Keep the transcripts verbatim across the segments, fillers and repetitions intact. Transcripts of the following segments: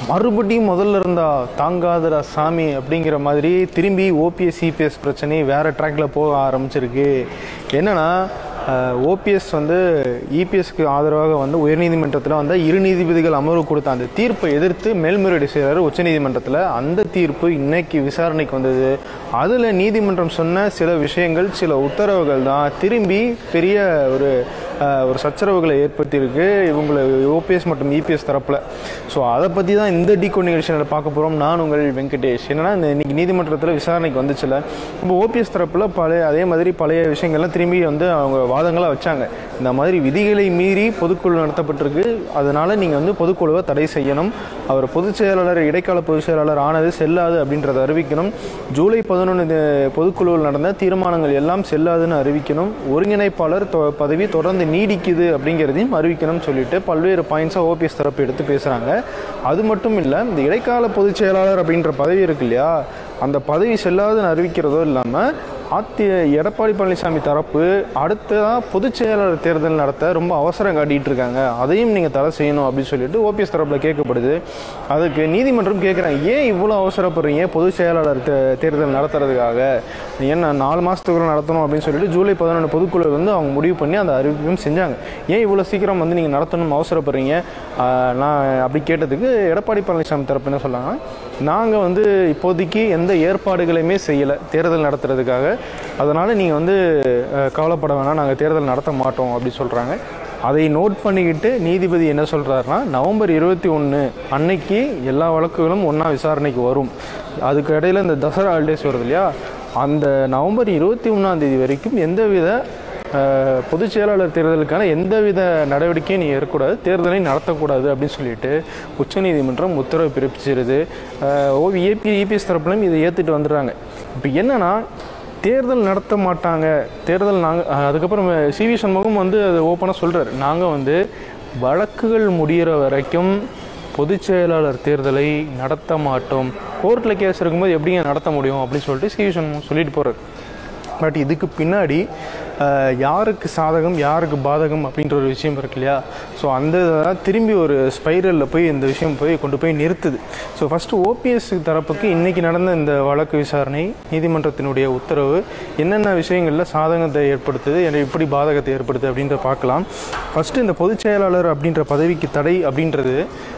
மறுபடியும் முதல்ல இருந்தா தாங்காதரா சாமி அப்படிங்கிற மாதிரி திரும்பி ஓபிஎஸ் சிபிஎஸ் பிரச்சனை வேறு ட்ராக்கில் போக ஆரம்பிச்சிருக்கு. என்னென்னா ஓபிஎஸ் வந்து இபிஎஸ்க்கு ஆதரவாக வந்து உயர்நீதிமன்றத்தில் வந்து இரு நீதிபதிகள் அமர்வு கொடுத்த அந்த தீர்ப்பை எதிர்த்து மேல்முறையீடு செய்கிறார் உச்சநீதிமன்றத்தில். அந்த தீர்ப்பு இன்னைக்கு விசாரணைக்கு வந்தது. அதில் நீதிமன்றம் சொன்ன சில விஷயங்கள், சில உத்தரவுகள் தான் திரும்பி பெரிய ஒரு ஒரு சச்சரவுகளை ஏற்படுத்தியிருக்கு இவங்களை ஓபிஎஸ் மற்றும் இபிஎஸ் தரப்பில். ஸோ அதை பற்றி தான் இந்த டீகோ நிகழ்ச்சியில் பார்க்க போகிறோம். நான் உங்கள் வெங்கடேஷ். என்னென்னா இந்த இன்னைக்கு நீதிமன்றத்தில் விசாரணைக்கு வந்துச்சுல, இப்போ ஓபிஎஸ் தரப்பில் பழைய அதே மாதிரி பழைய விஷயங்கள்லாம் திரும்பி வந்து அவங்க வாதங்களாக வச்சாங்க. இந்த மாதிரி விதிகளை மீறி பொதுக்குழு நடத்தப்பட்டிருக்கு, அதனால் நீங்கள் வந்து பொதுக்குழுவை தடை செய்யணும், அவர் பொதுச் செயலாளர் இடைக்கால பொதுச் செயலாளர் ஆனது செல்லாது அப்படின்றத அறிவிக்கணும், ஜூலை பதினொன்று பொதுக்குழுவில் நடந்த தீர்மானங்கள் எல்லாம் செல்லாதுன்னு அறிவிக்கணும், ஒருங்கிணைப்பாளர் பதவி தொடர்ந்து நீடிக்குது அப்படிங்கிறதையும் அறிவிக்கணும்னு சொல்லிட்டு பல்வேறு பாயிண்ட்ஸாக ஓபிஎஸ் தரப்பு எடுத்து பேசுகிறாங்க. அது மட்டும் இல்லை, இந்த இடைக்கால பொதுச் செயலாளர் அப்படின்ற பதவி இருக்கு இல்லையா, அந்த பதவி செல்லாதுன்னு அறிவிக்கிறதோ இல்லாமல் அத்தி எடப்பாடி பழனிசாமி தரப்பு அடுத்ததான் பொதுச் செயலாளர் தேர்தல் நடத்த ரொம்ப அவசரம் காட்டிகிட்டு இருக்காங்க, அதையும் நீங்கள் தடை செய்யணும் அப்படின்னு சொல்லிட்டு ஓபிஎஸ் தரப்பில் கேட்கப்படுது. அதுக்கு நீதிமன்றம் கேட்குறாங்க, ஏன் இவ்வளோ அவசரப்படுறீங்க பொதுச் செயலாளர் தே தேர்தல் நடத்துறதுக்காக, ஏன்னா நாலு மாதத்துக்குள்ள நடத்தணும் அப்படின்னு சொல்லிட்டு ஜூலை பதினொன்று பொதுக்குழு வந்து அவங்க முடிவு பண்ணி அந்த அறிவிப்பும் செஞ்சாங்க. ஏன் இவ்வளோ சீக்கிரம் வந்து நீங்கள் நடத்தணும்னு அவசரப்படுறீங்க நான் அப்படி கேட்டதுக்கு எடப்பாடி பழனிசாமி தரப்பு என்ன சொன்னாங்க, நாங்கள் வந்து இப்போதைக்கு எந்த ஏற்பாடுகளையுமே செய்யலை தேர்தல் நடத்துறதுக்காக, அதனால் நீங்கள் வந்து கவலைப்பட வேணாம், நாங்கள் தேர்தல் நடத்த மாட்டோம் அப்படி சொல்கிறாங்க. அதை நோட் பண்ணிக்கிட்டு நீதிபதி என்ன சொல்கிறாருன்னா, நவம்பர் இருபத்தி ஒன்று அன்னைக்கு எல்லா வழக்குகளும் ஒன்றா விசாரணைக்கு வரும். அதுக்கு இடையில் இந்த தசரா ஹாலிடேஸ் வருது இல்லையா, அந்த நவம்பர் இருபத்தி ஒன்றாம் தேதி வரைக்கும் எந்தவித பொதுச் செயலாளர் தேர்தலுக்கான எந்தவித நடவடிக்கையும் நீங்கள் இருக்கக்கூடாது, தேர்தலை நடத்தக்கூடாது அப்படின்னு சொல்லிட்டு உச்சநீதிமன்றம் உத்தரவு பிறப்பிச்சிருது. ஏபி இபிஎஸ் தரப்புலையும் இதை ஏற்றுட்டு வந்துடுறாங்க. இப்போ என்னென்னா, தேர்தல் நடத்த மாட்டாங்க, தேர்தல் நாங்கள் அதுக்கப்புறம் சிவி சண்முகம் வந்து அது ஓப்பனாக சொல்கிறார், நாங்கள் வந்து வழக்குகள் முடிகிற வரைக்கும் பொதுச் செயலாளர் தேர்தலை நடத்த மாட்டோம், கோர்ட்டில் கேஸ் இருக்கும்போது எப்படிங்க நடத்த முடியும் அப்படின்னு சொல்லிட்டு சிவி சண்முகம் சொல்லிட்டு போகிறார். பட் இதுக்கு பின்னாடி யாருக்கு சாதகம் யாருக்கு பாதகம் அப்படின்ற ஒரு விஷயம் இருக்கு இல்லையா, ஸோ அந்த திரும்பி ஒரு ஸ்பைரலில் போய் இந்த விஷயம் போய் கொண்டு போய் நிறுத்துது. ஸோ ஃபஸ்ட்டு ஓபிஎஸ் தரப்புக்கு இன்றைக்கி நடந்த இந்த வழக்கு விசாரணை, நீதிமன்றத்தினுடைய உத்தரவு என்னென்ன விஷயங்களில் சாதகத்தை ஏற்படுத்துது, எப்படி பாதகத்தை ஏற்படுத்துது அப்படின்றத பார்க்கலாம். ஃபஸ்ட்டு இந்த பொதுச் செயலாளர் அப்படின்ற பதவிக்கு தடை அப்படின்றது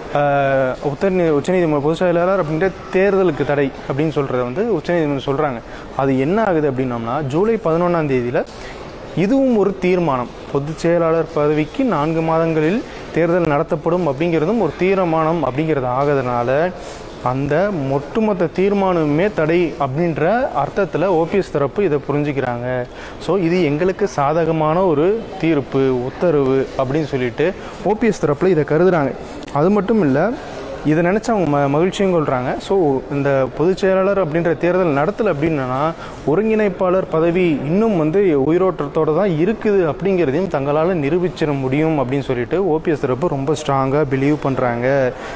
உத்தர உச்சநீதிமன்ற பொதுச் செயலாளர் அப்படின்ற தேர்தலுக்கு தடை அப்படின்னு சொல்கிறத வந்து உச்சநீதிமன்றம் சொல்கிறாங்க. அது என்ன ஆகுது அப்படின்னோம்னா, ஜூலை பதினொன்றாம் தேதியில் இதுவும் ஒரு தீர்மானம், பொதுச் செயலாளர் பதவிக்கு நான்கு மாதங்களில் தேர்தல் நடத்தப்படும் அப்படிங்கிறதும் ஒரு தீர்மானம் அப்படிங்கிறது ஆகிறதுனால அந்த ஒட்டுமொத்த தீர்மானமே தடை அப்படின்ற அர்த்தத்தில் ஓபிஎஸ் தரப்பு இதை புரிஞ்சுக்கிறாங்க. ஸோ இது எங்களுக்கு சாதகமான ஒரு தீர்ப்பு உத்தரவு அப்படின்னு சொல்லிட்டு ஓபிஎஸ் தரப்பில் இதை கருதுகிறாங்க. அது மட்டும் இல்லை, இதை நினச்சி அவங்க ம மகிழ்ச்சியும் கொள்கிறாங்க. ஸோ இந்த பொதுச் செயலாளர் அப்படின்ற தேர்தல் நடத்தலை அப்படின்னா ஒருங்கிணைப்பாளர் பதவி இன்னும் வந்து உயிரோட்டத்தோடு தான் இருக்குது அப்படிங்கிறதையும் தங்களால் நிரூபிச்சிட முடியும் அப்படின்னு சொல்லிட்டு ஓபிஎஸ் தரப்பு ரொம்ப ஸ்ட்ராங்காக பிலீவ் பண்ணுறாங்க.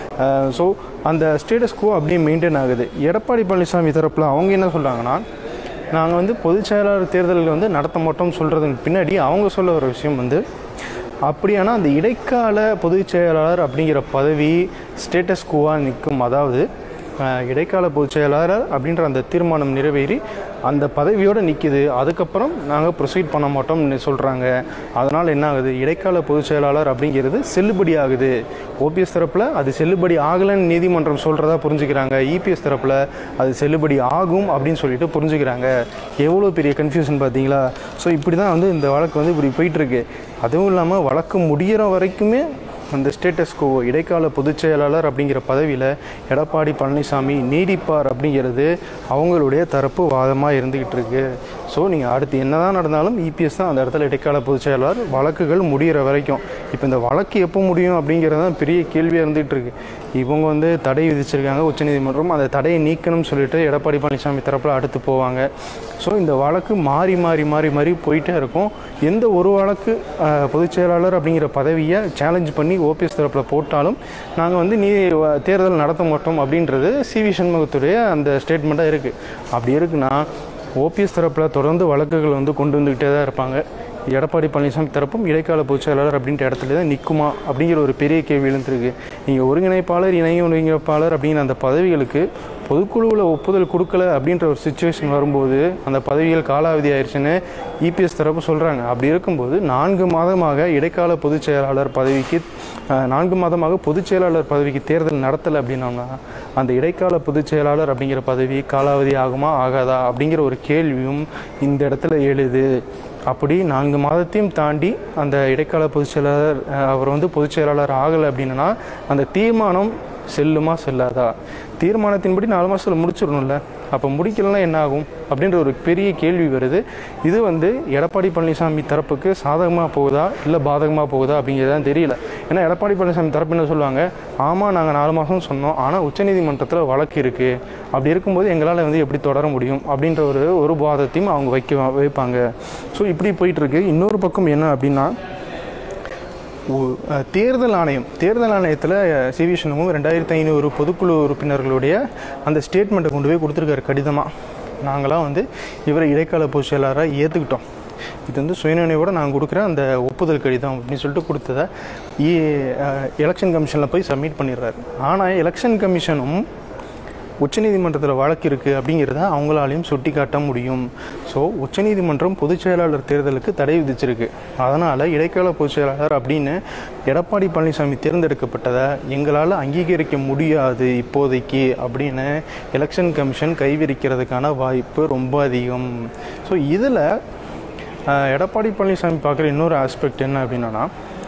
ஸோ அந்த ஸ்டேட்டஸ் கோ அப்படியே மெயின்டைன் ஆகுது. எடப்பாடி பழனிசாமி தரப்பில் அவங்க என்ன சொல்கிறாங்கன்னா, நாங்கள் வந்து பொதுச் செயலாளர் தேர்தலில் வந்து நடத்த மாட்டோம்னு சொல்கிறதுக்கு பின்னாடி அவங்க சொல்ல ஒரு விஷயம் வந்து, அப்படியானா அந்த இடைக்கால பொதுச் செயலாளர் அப்படிங்கிற பதவி ஸ்டேட்டஸ் கோவாக நிற்கும், அதாவது இடைக்கால பொதுச் செயலாளர் அப்படின்ற அந்த தீர்மானம் நிறைவேறி அந்த பதவியோடு நிற்கிது, அதுக்கப்புறம் நாங்கள் ப்ரொசீட் பண்ண மாட்டோம்னு சொல்கிறாங்க. அதனால் என்ன ஆகுது, இடைக்கால பொதுச் செயலாளர் அப்படிங்கிறது செல்லுபடி ஆகுது. ஓபிஎஸ் தரப்பில் அது செல்லுபடி ஆகலைன்னு நீதிமன்றம் சொல்கிறதா புரிஞ்சுக்கிறாங்க, இபிஎஸ் தரப்பில் அது செல்லுபடி ஆகும் அப்படின்னு சொல்லிட்டு புரிஞ்சுக்கிறாங்க. எவ்வளோ பெரிய கன்ஃபியூஷன் பார்த்தீங்களா? ஸோ இப்படி தான் வந்து இந்த வழக்கு வந்து இப்படி போயிட்டுருக்கு. அதுவும் இல்லாமல் வழக்கு முடிகிற வரைக்குமே அந்த ஸ்டேட்டஸ் கோ இடைக்கால பொதுச் செயலாளர் அப்படிங்கிற பதவியில் எடப்பாடி பழனிசாமி நீடிப்பார் அப்படிங்கிறது அவங்களுடைய தரப்பு வாதமாக இருந்துக்கிட்டு இருக்கு. ஸோ நீங்கள் அடுத்து என்ன தான் நடந்தாலும் இபிஎஸ் தான் அந்த இடத்துல இடைக்கால பொதுச் செயலாளர் வழக்குகள் முடிகிற வரைக்கும். இப்போ இந்த வழக்கு எப்போ முடியும் அப்படிங்கிறது தான் பெரிய கேள்வியாக இருந்துகிட்டு இருக்கு. இவங்க வந்து தடை விதிச்சிருக்காங்க உச்சநீதிமன்றம், அந்த தடையை நீக்கணும்னு சொல்லிட்டு எடப்பாடி பழனிசாமி தரப்பில் அடுத்து போவாங்க. ஸோ இந்த வழக்கு மாறி மாறி மாறி மாறி போயிட்டே இருக்கும். எந்த ஒரு வழக்கு பொதுச் செயலாளர் அப்படிங்கிற பதவியை சேலஞ்ச் பண்ணி ஓபிஎஸ் தரப்பில் போட்டாலும் நாங்கள் வந்து நீ தேர்தல் நடத்த மாட்டோம் அப்படின்றது சிவி சண்முகத்துடைய அந்த ஸ்டேட்மெண்ட்டாக இருக்குது. அப்படி இருக்குன்னா ஓபிஎஸ் தரப்பில் தொடர்ந்து வழக்குகள் வந்து கொண்டு வந்துக்கிட்டே தான் இருப்பாங்க. எடப்பாடி பழனிசாமி தரப்பும் இடைக்கால பொதுச் செயலாளர் அப்படின்ற இடத்துல தான் நிற்குமா அப்படிங்கிற ஒரு பெரிய கேள்வி எழுந்திருக்கு. நீங்கள் ஒருங்கிணைப்பாளர், இணை ஒருங்கிணைப்பாளர் அப்படிங்கிற அந்த பதவிகளுக்கு பொதுக்குழுவில் ஒப்புதல் கொடுக்கல அப்படின்ற ஒரு சுச்சுவேஷன் வரும்போது அந்த பதவிகள் காலாவதி ஆயிடுச்சுன்னு இபிஎஸ் தரப்பு சொல்கிறாங்க. அப்படி இருக்கும்போது நான்கு மாதமாக இடைக்கால பொதுச் செயலாளர் பதவிக்கு நான்கு மாதமாக பொதுச் செயலாளர் பதவிக்கு தேர்தல் நடத்தலை அப்படின்னோம்னா அந்த இடைக்கால பொதுச் செயலாளர் அப்படிங்கிற பதவி காலாவதி ஆகுமா ஆகாதா அப்படிங்கிற ஒரு கேள்வியும் இந்த இடத்துல எழுது. அப்படி நான்கு மாதத்தையும் தாண்டி அந்த இடைக்கால பொதுச் செயலாளர் அவர் வந்து பொதுச் செயலாளர் ஆகலை அப்படின்னா அந்த தீர்மானம் செல்லுமா செல்லாதா? தீர்மானத்தின்படி நாலு மாதத்தில் முடிச்சிடணும்ல, அப்போ முடிக்கலன்னா என்ன ஆகும் அப்படின்ற ஒரு பெரிய கேள்வி வருது. இது வந்து எடப்பாடி பழனிசாமி தரப்புக்கு சாதகமாக போகுதா இல்லை பாதகமாக போகுதா அப்படிங்கிறதான் தெரியல. ஏன்னா எடப்பாடி பழனிசாமி தரப்பு என்ன சொல்லுவாங்க, ஆமாம் நாங்கள் நாலு மாதம் சொன்னோம், ஆனால் உச்சநீதிமன்றத்தில் வழக்கு இருக்குது, அப்படி இருக்கும்போது எங்களால் வந்து எப்படி தொடர முடியும் அப்படின்ற ஒரு ஒரு வாதத்தையும் அவங்க வைக்க வைப்பாங்க. ஸோ இப்படி போயிட்டுருக்கு. இன்னொரு பக்கம் என்ன அப்படின்னா தேர்தல் ஆணையம் தேர்தல் ஆணையத்தில் சி வி சண்முகம் ரெண்டாயிரத்தி ஐநூறு பொதுக்குழு உறுப்பினர்களுடைய அந்த ஸ்டேட்மெண்ட்டை கொண்டு போய் கொடுத்துருக்காரு கடிதமாக. நாங்களாம் வந்து இவரை இடைக்கால பொதுச் செயலாளராக ஏற்றுக்கிட்டோம், இது வந்து சுயநினைவோடு நான் கொடுக்குறேன் அந்த ஒப்புதல் கடிதம் அப்படின்னு சொல்லிட்டு கொடுத்ததை எலெக்ஷன் கமிஷனில் போய் சப்மிட் பண்ணிடுறாரு. ஆனால் எலெக்ஷன் கமிஷனும் உச்சநீதிமன்றத்தில் வழக்கு இருக்குது அப்படிங்கிறத அவங்களாலையும் சுட்டி காட்ட முடியும். ஸோ உச்சநீதிமன்றம் பொதுச் செயலாளர் தேர்தலுக்கு தடை விதிச்சிருக்கு. அதனால் இடைக்கால பொதுச் செயலாளர் அப்படின்னு எடப்பாடி பழனிசாமி தேர்ந்தெடுக்கப்பட்டதை எங்களால் அங்கீகரிக்க முடியாது இப்போதைக்கு அப்படின்னு எலெக்ஷன் கமிஷன் கைவிரிக்கிறதுக்கான வாய்ப்பு ரொம்ப அதிகம். ஸோ இதில் எடப்பாடி பழனிசாமி பார்க்குற இன்னொரு ஆஸ்பெக்ட் என்ன அப்படின்னா,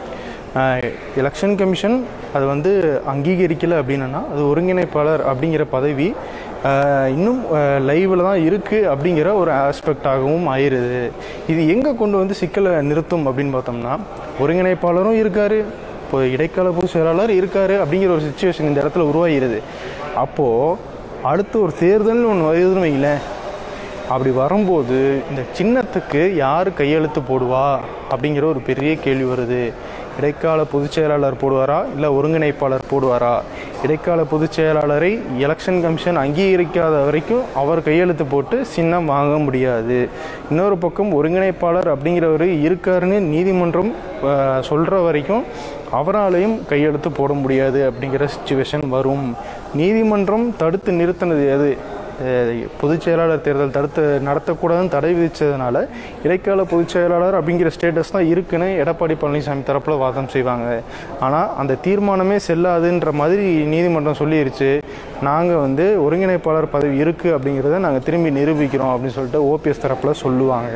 எலெக்ஷன் கமிஷன் அது வந்து அங்கீகரிக்கலை அப்படின்னா அது ஒருங்கிணைப்பாளர் அப்படிங்கிற பதவி இன்னும் லைவில் தான் இருக்குது அப்படிங்கிற ஒரு ஆஸ்பெக்டாகவும் ஆயிடுது. இது எங்கே கொண்டு வந்து சிக்கலை நிறுத்தும் அப்படின்னு பார்த்தோம்னா, ஒருங்கிணைப்பாளரும் இருக்கார், இப்போ இடைக்கால பொதுச் செயலாளர் இருக்கார் அப்படிங்கிற ஒரு சுச்சுவேஷன் இந்த இடத்துல உருவாகிடுது. அப்போது அடுத்து ஒரு தேர்தல்னு ஒன்று வருதுன்னு வைங்களேன், அப்படி வரும்போது இந்த சின்னத்துக்கு யார் கையெழுத்து போடுவா அப்படிங்கிற ஒரு பெரிய கேள்வி வருது. இடைக்கால பொதுச் செயலாளர் போடுவாரா இல்லை ஒருங்கிணைப்பாளர் போடுவாரா? இடைக்கால பொதுச் செயலாளரை எலெக்ஷன் கமிஷன் அங்கீகரிக்காத வரைக்கும் அவர் கையெழுத்து போட்டு சின்னம் வாங்க முடியாது. இன்னொரு பக்கம் ஒருங்கிணைப்பாளர் அப்படிங்கிறவர் இருக்காருன்னு நீதிமன்றம் சொல்கிற வரைக்கும் அவராலையும் கையெழுத்து போட முடியாது அப்படிங்கிற சுச்சுவேஷன் வரும். நீதிமன்றம் தடுத்து நிறுத்தினது எது? பொதுச் செயலாளர் தேர்தல் தடுத்து நடத்தக்கூடாதுன்னு தடை விதித்ததுனால இடைக்கால பொதுச் செயலாளர் அப்படிங்கிற ஸ்டேட்டஸ் தான் இருக்குன்னு எடப்பாடி பழனிசாமி தரப்பில் வாதம் செய்வாங்க. ஆனால் அந்த தீர்மானமே செல்லாதுன்ற மாதிரி நீதிமன்றம் சொல்லிடுச்சு. நாங்கள் வந்து ஒருங்கிணைப்பாளர் பதவி இருக்குது அப்படிங்கிறத நாங்கள் திரும்பி நிரூபிக்கிறோம் அப்படின்னு சொல்லிட்டு ஓபிஎஸ் தரப்பில் சொல்லுவாங்க.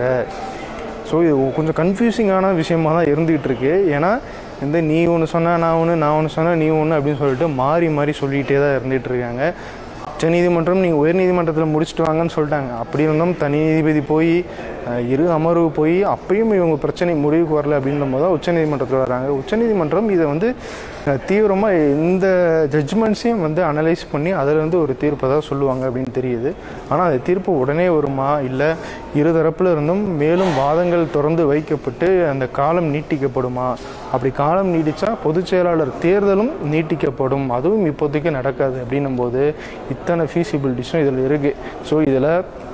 ஸோ இது கொஞ்சம் கன்ஃபியூசிங்கான விஷயமாக தான் இருந்துகிட்டு இருக்கு. ஏன்னா இந்த நீ ஒன்று சொன்னால் நான் ஒன்று, நான் ஒன்று சொன்னால் நீ ஒன்று அப்படின்னு சொல்லிட்டு மாறி மாறி சொல்லிகிட்டே தான் இருந்துகிட்டு இருக்காங்க. உச்ச நீதிமன்றம் நீங்கள் உயர் நீதிமன்றத்தில் முடிச்சுட்டு வாங்கன்னு சொல்லிட்டாங்க. அப்படி இருந்தும் தனி நீதிபதி போய் இரு அமர்வு போய் அப்பயும் இவங்க பிரச்சனை முடிவுக்கு வரல அப்படின்ற போது தான் உச்சநீதிமன்றத்தில் வராங்க. உச்சநீதிமன்றம் இதை வந்து தீவிரமாக இந்த ஜட்ஜ்மெண்ட்ஸையும் வந்து அனலைஸ் பண்ணி அதில் வந்து ஒரு தீர்ப்பை தான் சொல்லுவாங்க அப்படின்னு தெரியுது. ஆனால் அந்த தீர்ப்பு உடனே வருமா இல்லை இருதரப்பில் இருந்தும் மேலும் வாதங்கள் தொடர்ந்து வைக்கப்பட்டு அந்த காலம் நீட்டிக்கப்படுமா? அப்படி காலம் நீடித்தா பொதுச் செயலாளர் தேர்தலும் நீட்டிக்கப்படும். அதுவும் இப்போதைக்கு நடக்காது அப்படின்னும் போது இத்தனை ஃபீஸிபிலிட்டிஸும் இதில் இருக்குது. ஸோ இதில்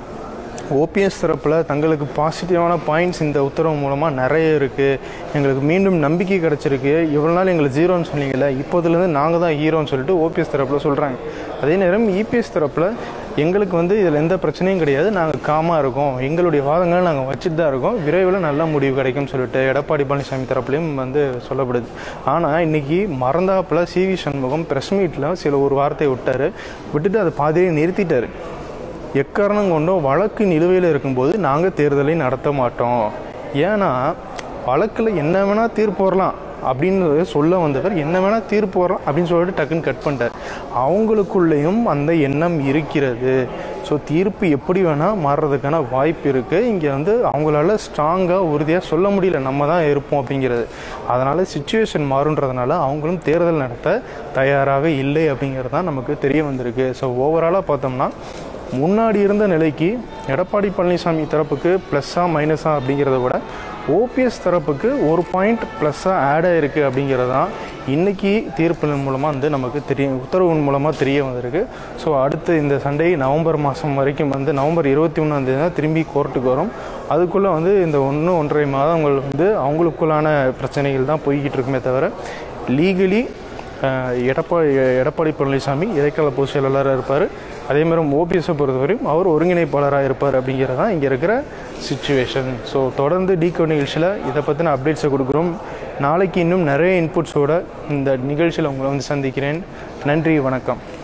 ஓபிஎஸ் தரப்பில் தங்களுக்கு பாசிட்டிவான பாயிண்ட்ஸ் இந்த உத்தரவு மூலமாக நிறைய இருக்குது. எங்களுக்கு மீண்டும் நம்பிக்கை கிடச்சிருக்கு. இவ்வளோ நாள் எங்களுக்கு ஜீரோன்னு சொன்னீங்கல்ல, இப்போதுலேருந்து நாங்கள் தான் ஹீரோன்னு சொல்லிட்டு ஓபிஎஸ் தரப்பில் சொல்கிறாங்க. அதே நேரம் இபிஎஸ் தரப்பில் எங்களுக்கு வந்து இதில் எந்த பிரச்சனையும் கிடையாது, நாங்கள் காமாக இருக்கோம், எங்களுடைய வாதங்களை நாங்கள் வச்சுட்டு தான் இருக்கோம், விரைவில் நல்ல முடிவு கிடைக்கும்னு சொல்லிட்டு எடப்பாடி பழனிசாமி தரப்புலையும் வந்து சொல்லப்படுது. ஆனால் இன்றைக்கி மறந்தாப்பில் சி வி சண்முகம் ப்ரெஸ் மீட்டில் சில ஒரு வார்த்தையை விட்டார், விட்டுட்டு அதை பாதியை நிறுத்திட்டார். எக்காரணம் கொண்டும் வழக்கு நிலுவையில் இருக்கும்போது நாங்கள் தேர்தலை நடத்த மாட்டோம், ஏன்னா வழக்கில் என்ன வேணால் தீர்ப்பு வரலாம் அப்படின்னு சொல்ல வந்தவர் என்ன வேணால் தீர்ப்பு வரலாம் அப்படின்னு சொல்லிட்டு டக்குன்னு கட் பண்ணிட்டார். அவங்களுக்குள்ளேயும் அந்த எண்ணம் இருக்கிறது. ஸோ தீர்ப்பு எப்படி வேணால் மாறுறதுக்கான வாய்ப்பு இருக்குது. இங்கே வந்து அவங்களால ஸ்ட்ராங்காக உறுதியாக சொல்ல முடியல நம்ம தான் இருப்போம் அப்படிங்கிறது. அதனால் சிச்சுவேஷன் மாறுன்றதுனால அவங்களும் தேர்தல் நடத்த தயாராக இல்லை அப்படிங்கிறது தான் நமக்கு தெரிய வந்திருக்கு. ஸோ ஓவராலாக பார்த்தோம்னா முன்னாடி இருந்த நிலைக்கு எடப்பாடி பழனிசாமி தரப்புக்கு ப்ளஸ்ஸா மைனஸா அப்படிங்கிறத விட ஓபிஎஸ் தரப்புக்கு ஒரு பாயிண்ட் ப்ளஸ்ஸாக ஆட் ஆகிருக்கு அப்படிங்கிறது தான் இன்றைக்கி தீர்ப்பின் மூலமாக வந்து நமக்கு தெரிய உத்தரவின் மூலமாக தெரிய வந்திருக்கு. ஸோ அடுத்து இந்த சண்டே நவம்பர் மாதம் வரைக்கும் வந்து நவம்பர் இருபத்தி ஒன்றாந்தேதி தான் திரும்பி கோர்ட்டுக்கு வரும். அதுக்குள்ளே வந்து இந்த ஒன்று ஒன்றரை மாதங்கள் வந்து அவங்களுக்குள்ளான பிரச்சனைகள் தான் போய்கிட்டு இருக்குமே தவிர லீகலி எடப்பாடி எடப்பாடி பழனிசாமி இடைக்கால பொதுச் செயலாளராக இருப்பார். அதே மாதிரி ஓபிஎஸை பொறுத்தவரையும் அவர் ஒருங்கிணைப்பாளராக இருப்பார் அப்படிங்கிறது தான் இங்கே இருக்கிற சிச்சுவேஷன். ஸோ தொடர்ந்து டீகோட் நிகழ்ச்சியில் இதை பற்றின அப்டேட்ஸை கொடுக்குறோம். நாளைக்கு இன்னும் நிறைய இன்புட்ஸோடு இந்த நிகழ்ச்சியில் உங்களை வந்து சந்திக்கிறேன். நன்றி, வணக்கம்.